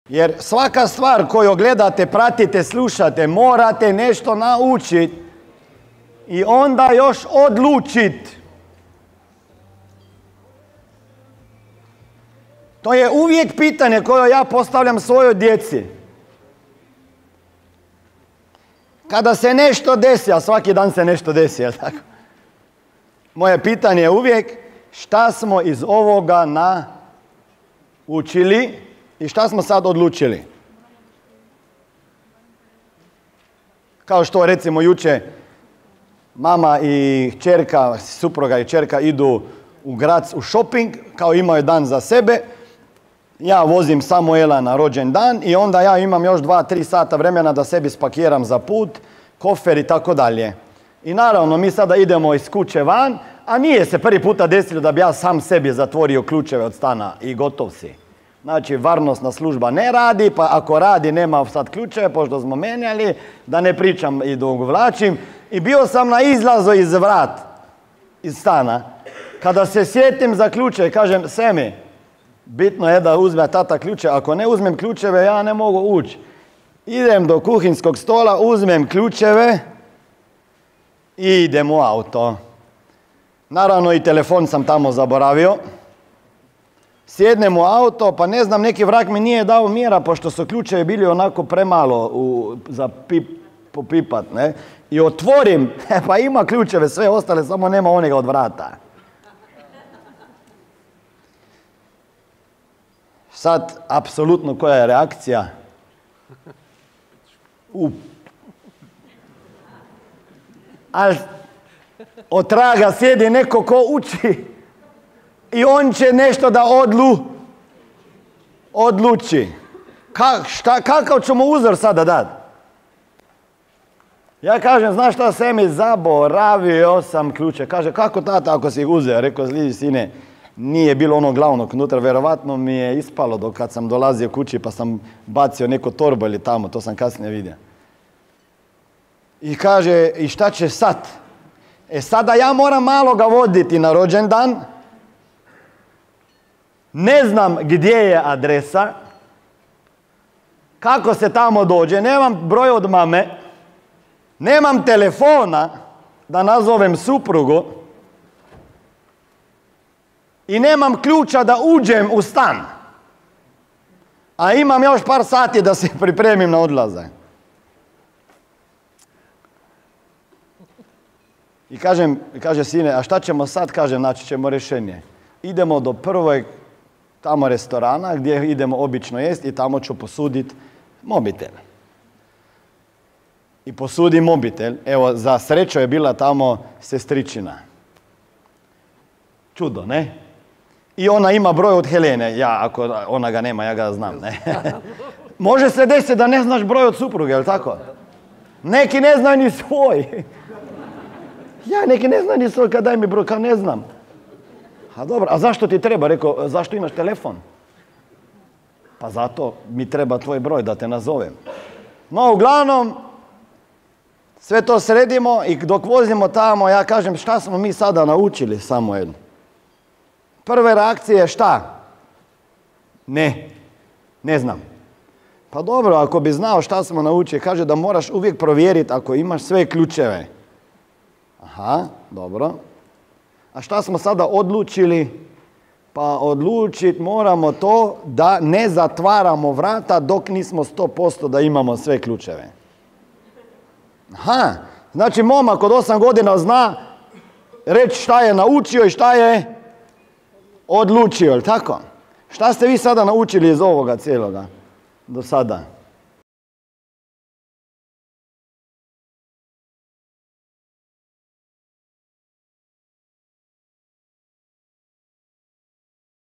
Jer svaka stvar koju gledate, pratite, slušate, morate nešto naučiti i onda još odlučiti. To je uvijek pitanje koje ja postavljam svojoj djeci. Kada se nešto desi, a svaki dan se nešto desi, jel tako? Moje pitanje je uvijek šta smo iz ovoga naučili i šta smo sad odlučili. Kao što recimo jučer mama i kćerka, supruga i kćerka idu u grad u shopping, kao imaju dan za sebe. Ja vozim Samuela na rođendan i onda ja imam još 2-3 sata vremena da sebi spakiram za put, kofer i tako dalje. I naravno mi sada idemo iz kuće van, a nije se prvi puta desilo da bi ja sam sebi zatvorio ključeve od stana i gotov si. Znači, varnostna služba ne radi, pa ako radi nema sad ključeve, pošto smo menjali, da ne pričam i dok vlačim. I bio sam na izlazu iz vrat, iz stana. Kada se sjetim za ključe, kažem, Semi, bitno je da uzme tata ključe. Ako ne uzmem ključeve, ja ne mogu ući. Idem do kuhinskog stola, uzmem ključeve i idem u auto. Naravno i telefon sam tamo zaboravio. Sjednem u auto, pa ne znam, neki vrag mi nije dao mjera, pošto su ključevi bili onako premalo za popipat, ne? I otvorim, pa ima ključeve, sve ostale, samo nema onega od vrata. Sad, apsolutno, koja je reakcija? Ali od traga sjedi neko ko uči i on će nešto da odluči. Kakav ću mu uzor sada dati? Ja kažem, znaš šta, Semi, zaboravio sam ključe. Kaže, kako tata ako si ih uzeo? Rekao, vidi sine, nije bilo onog glavnog unutra, verovatno mi je ispalo dok kad sam dolazio kući pa sam bacio neko torbo ili tamo, to sam kasnije vidio. I kaže, i šta će sad? Sada ja moram malo ga voditi na rođendan, ne znam gdje je adresa, kako se tamo dođe, nemam broj od mame, nemam telefona da nazovem suprugu i nemam ključa da uđem u stan. A imam još par sati da se pripremim na odlazak. I kaže sine, a šta ćemo sad? Kažem, naći ćemo rješenje. Idemo do prvog tamo restorana gdje idemo obično jesti i tamo ću posuditi mobitel. I posudi mobitel. Evo, za sreću je bila tamo sestričina. Čudo, ne? I ona ima broj od Helene. Ja, ako ona ga nema, ja ga znam, ne? Može se desiti da ne znaš broj od supruge, je li tako? Neki ne znaju ni svoj. Ja, neki ne znaju ni svoj, kad daj mi broj, kad ne znam. A dobro, a zašto ti treba? Rekao, zašto imaš telefon? Pa zato mi treba tvoj broj da te nazovem. No, uglavnom, sve to sredimo i dok vozimo tamo, ja kažem, šta smo mi sada naučili, Samuel? Prve reakcije šta? Ne znam. Pa dobro, ako bi znao šta smo naučili, kaže da moraš uvijek provjeriti ako imaš sve ključeve. Aha, dobro. A šta smo sada odlučili? Pa odlučiti moramo to da ne zatvaramo vrata dok nismo 100% da imamo sve ključeve. Aha, znači momak od 8 godina zna reći šta je naučio i šta je odlučio, ili tako? Šta ste vi sada naučili iz ovoga cijeloga do sada?